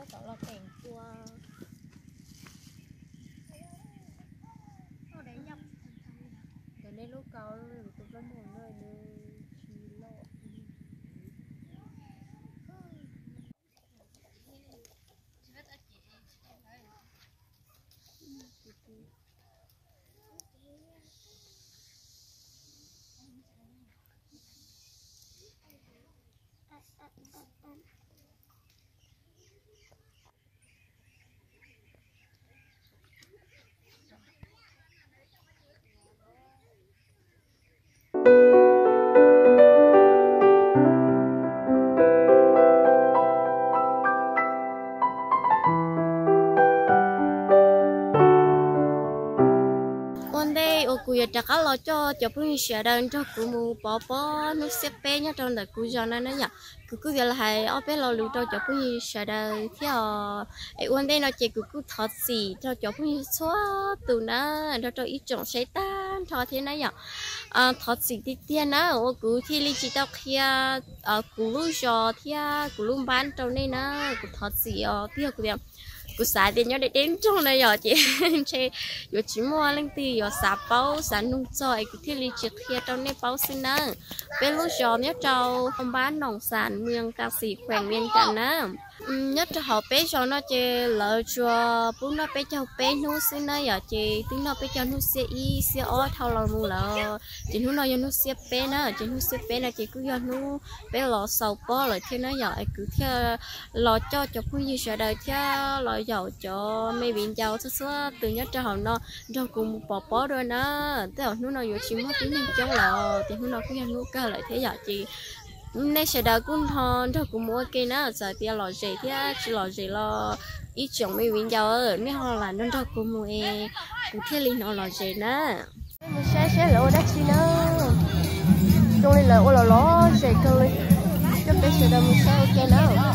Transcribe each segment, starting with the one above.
đó là cảnh cua ở đấy nhập cái này lúc cao tụi nó một nơi nơi chi lộ cú giờ chắc lo cho phụ sẽ đơn cho cú mu bỏ nó xếp bé nhá trong đời cú giờ này nhá cú giờ là hay ở bé lo lưu cho phụ sẽ đơn theo ấyวันđây nó chỉ cú thật gì cho phụ xóa từ nó cho ít chọn sẽ tan cho thế này nhá thật gì thì tiền á cú thì li chỉ tao kia cú lưu cho theo cú lưu bán trong đây nó cú thật gì theo cú cú xài tiền nhớ để đến trong này giờ chị chơi giờ chỉ mua lên từ giờ xả bao xả nung rồi cú thì li chỉ kia trong này bao xin nè bên lúc giờ nhớ trâu không bán nông sản miếng cà xì khoèn miếng cả nè nhất cho họ bé cho nó chơi lỡ cho bún nó bé cho bé nu xin nó giờ chị tính nó bé cho nu xe y xe ó thâu lò mù lỡ chị nu nó cho nu xe bé nữa chị nu xe bé là chị cứ cho nu bé lò sầu bó lại thế nó giờ cứ theo lò cho cũng như sợ đời theo lò dầu cho mấy biển dầu sữa từ nhất cho họ nó cho cùng một bó rồi nó thế ở nu nó vừa chỉ mất tiếng cho lò thì nu nó cứ cho nu cơ lại thế giờ chị nay sẽ đào cũng thon cho cũng mua cây nó giờ tia lò dày thế chỉ lò dày lo ít chồng mấy viên dầu ở nên họ là nó cho cũng mua cũng thiết linh nó lò dày nữa mình sẽ lỗ đất chi nữa trong đây là ô lò dày cơ lên cho bé sẽ đào mình sẽ ok nữa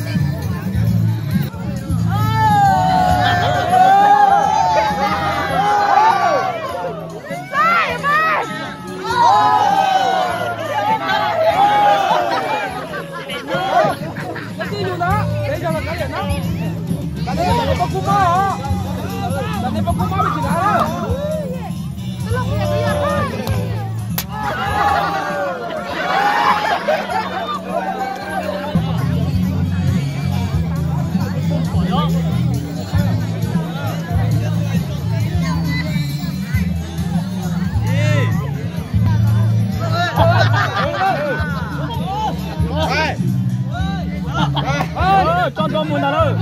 cho mùi nào đâu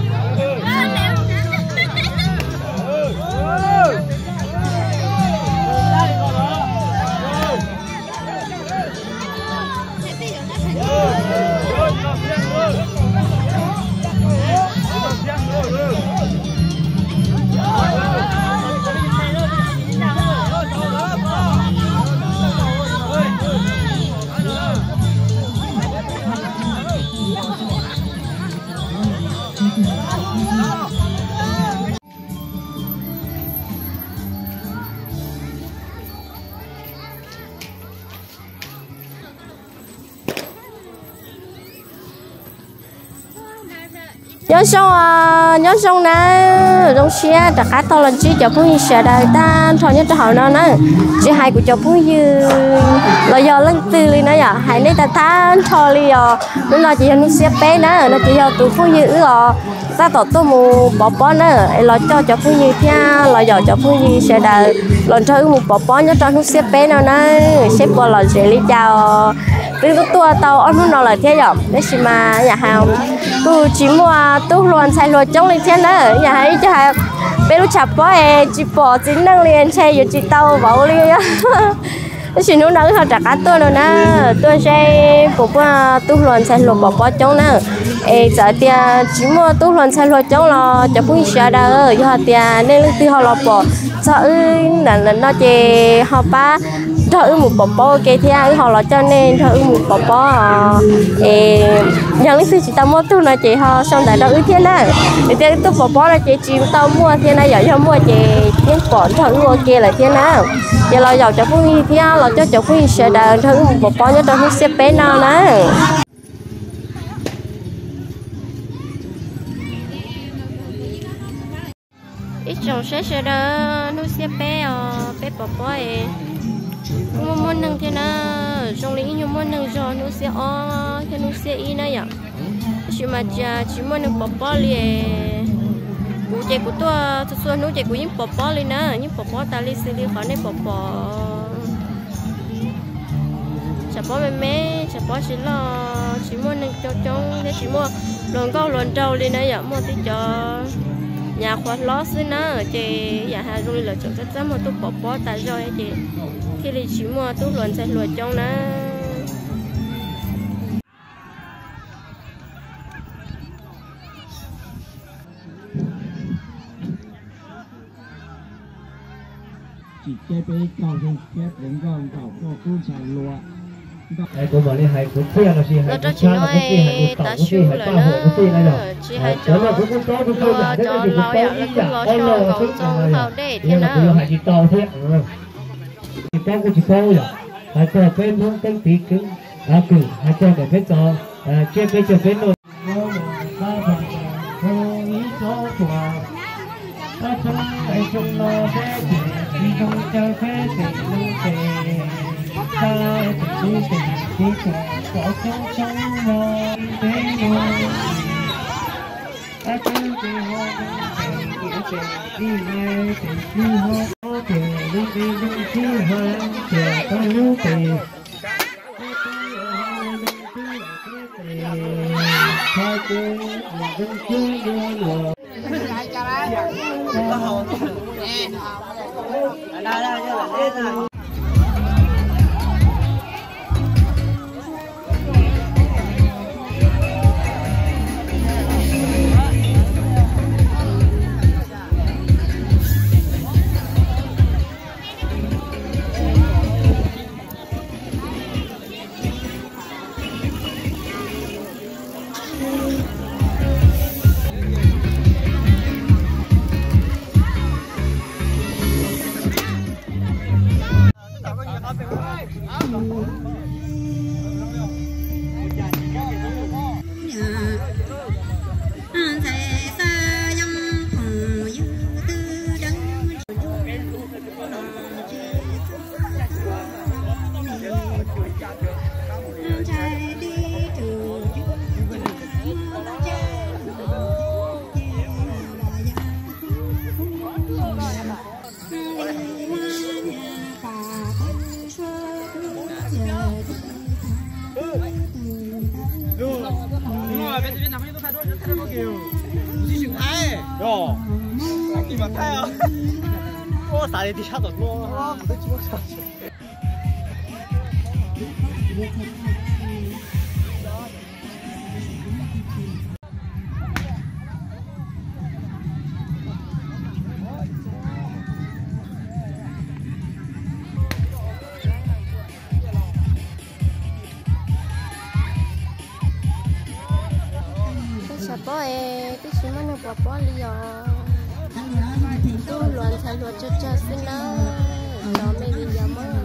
nhớ xong nè trong xe tất cả to lần chỉ cho phụ xe đời ta thôi nhất cho họ nó nè chỉ hai của cho phụ như là giờ lên từ lên nó giờ hai này ta than thôi liền nó là chỉ nó xe bé nè nó chỉ cho tụi phụ như ta tổ tôi một bỏ nữa là cho phụ như theo là giờ cho phụ như xe đời lần chơi một bỏ nhớ cho nó xe bé nào nè xếp qua là sẽ đi chào từ tua tàu ăn nó là thế rồi đấy xí mà nhà hàng tôi chỉ mua tôi luôn xài luôn chống lên thế nữa nhà hay cho hàng bé lúc chập bó chỉ bỏ chính năng liền xe rồi chỉ tàu bảo liền á xin nó nấu họ trả cá tôi rồi nè tôi sẽ bộ tôi luôn xài luôn bỏ chống nữa giờ tiền chỉ mua tôi luôn xài luôn chống là cho phụ xe đâu giờ tiền nên từ họ là bỏ sợ là nó chỉ họ ba thợ một bó cái thì họ là cho nên thợ một bó nhà lịch sử chỉ tao mua tu là chị họ xong tại đó thế này thì cái tu bó là chị chịu tao mua thế này giờ cho mua chị những bọn thợ mua kia là thế nào giờ là giàu cho phụ thì là cho phụ sẽ đào thợ một bó nhớ cho xếp bé nào nè ít trồng sẽ đó nó sẽ bé bỏ bỏ ấy cũng muốn nâng thế nào trong lý như muốn nâng cho nó sẽ thế nó sẽ ý này ạ chỉ mà chỉ muốn nâng bỏ bỏ liền cụ chạy của tôi thật sự nó chạy của những bỏ bỏ liền nè những bỏ bỏ ta đi xử lý khỏi này bỏ bỏ chả bỏ mẹ chả bỏ chỉ muốn nâng cho trong thế chỉ muốn lần câu lần trâu lên này ạ mua tí cho nhà khoa lót xí nữa chị nhà hàng rồi là chọn chắc một chút bỏ tại rồi chị khi đi chỉ mua chút luận sẽ luận trong nó chỉ cái bế cầu trong cái bóng gòn cầu có cú sản lúa ai cũng bảo đi hay cũng phê là gì hay cũng chán là cũng phê hay cũng tàu cũng phê hay ba hồ cũng phê này rồi cho nó cũng có cũng có giả đấy thì cũng có ý giả có lo cũng nhưng mà cũng hay chỉ tàu thế chỉ tàu cũng chỉ có rồi hay cho bên hướng bên tí cứng cử hay cho để bên cho trên bên cho bên rồi ta chung ai chung lo phê chỉ chung chơi phê chỉ luôn phê ta chỉ tình chỉ có chung chung lo phê luôn ta chung chỉ ho chỉ đi nghe chỉ đi ho chỉ đi chỉ ho chỉ có lúc thì ta chung mình chung chung lo 打的底下都落了，没得几个下去。 小宝哎，必须买那宝宝里哦。tôi luận thay luật cho xin nó cho mấy cái giờ mới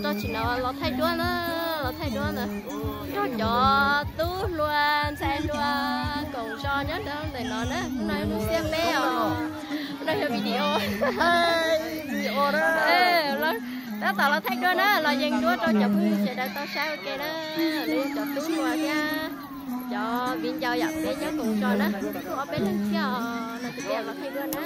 cho chỉ nó thay đua nữa cho tú luôn xe luôn cùng cho nhớ đâu để nó nữa nó xem bé đây là video đó đó tao là thay đua đó là dành đua cho chụp sẽ đã tao sao ok đó đi cho tú luôn nha cho viên giao dập bé nhớ cùng cho đó có bé lên kia là tụi bé là thay đua đó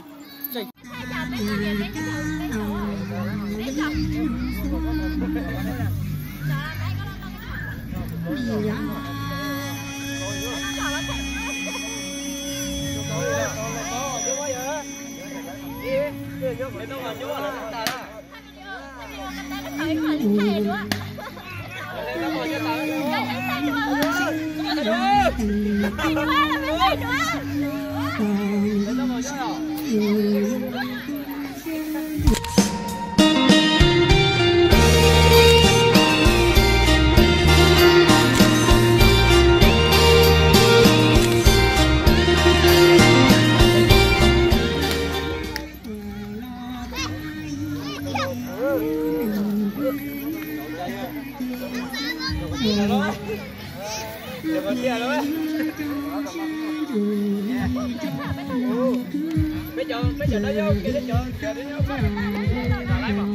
Bây giờ nó vô kia nó chờ đi vô lại mà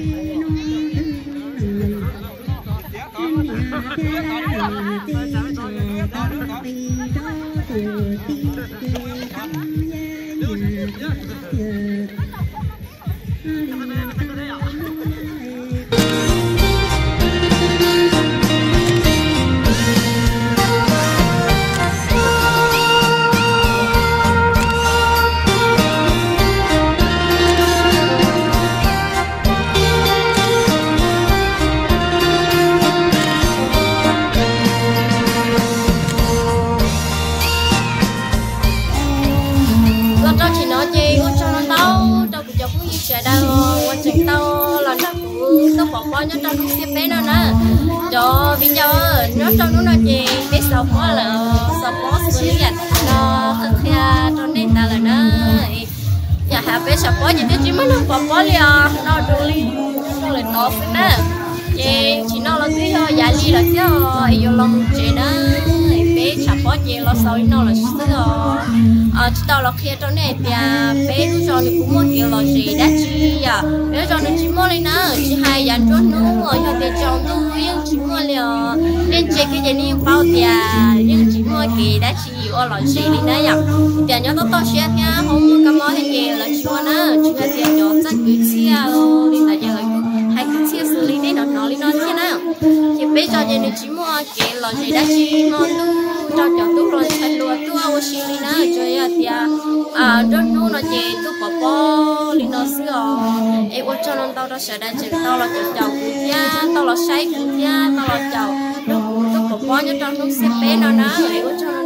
nhớ trong lúc xếp bé nó nè cho bây giờ nó trong lúc nó chè bé sầu quá là sầu quá xử lý nó thực hiện trong này ta là nó nhà hạ bé sầu quá những cái chỉ mới nó bỏ quá liền nó đồ li nó lại to phết nè chè chỉ nó là cái giá li là cái ai vô lòng chè nó bé sầu quá chè nó sầu nó là sức chỉ tao là khi trong này bé cứ cho nó cũng muốn kiểu là gì đã chi à bé cho nó chỉ mua lên nữa chỉ hai dàn chốt nữa rồi cho tiền chồng nữa nhưng chỉ mua liền lên chơi cái gì này bao tiền nhưng chỉ mua cái đã chi ở là gì đi nữa nhở tiền nhớ to xe nha không mua cam hết gì là chua nữa chỉ là tiền cho chắc cứ chia rồi đi tại giờ hai cứ chia xử lý đấy nó đi nó chia nữa thì bé cho gì này chỉ mua cái là gì đã chi ngon luôn cho tú rồi thay lúa tú ao xí đi nữa chơi thì rất nụ nó chè tú bỏ đi nó sữa em cho nó tao đó sẽ đã chè tao là chầu củ tao là sấy củ tao là chầu tú bỏ nhớ trong lúc xếp bé nó em cho nó